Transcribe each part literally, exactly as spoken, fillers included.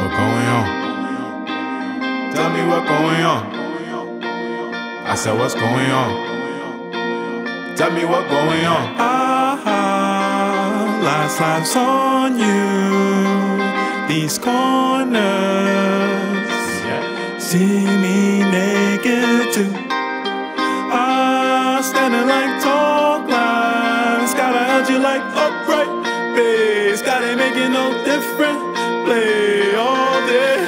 What going on? Tell me what going on. I said what's going on? Tell me what going on. Ahhh, last laughs on you. These corners yeah. See me naked too. Ah, standing like tall glass. Gotta hold you like upright bass. Gotta make it no different. Play all day.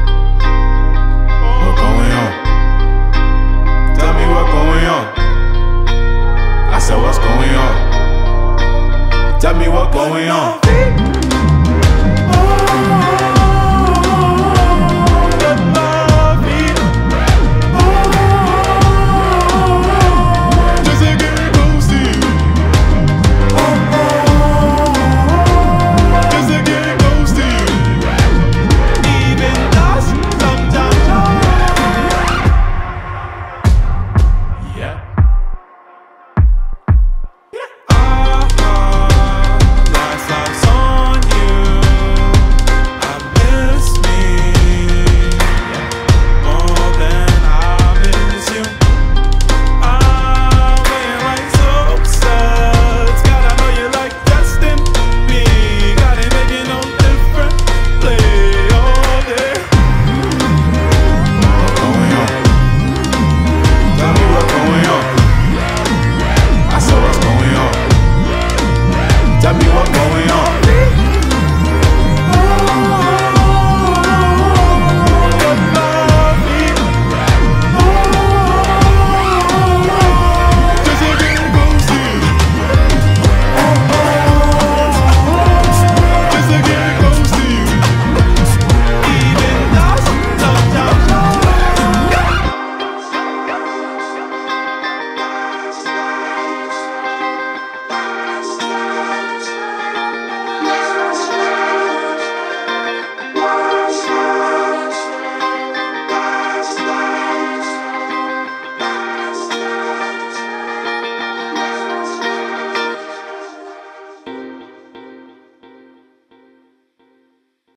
What going on? Tell me what going on. I said what's going on? Tell me what going on.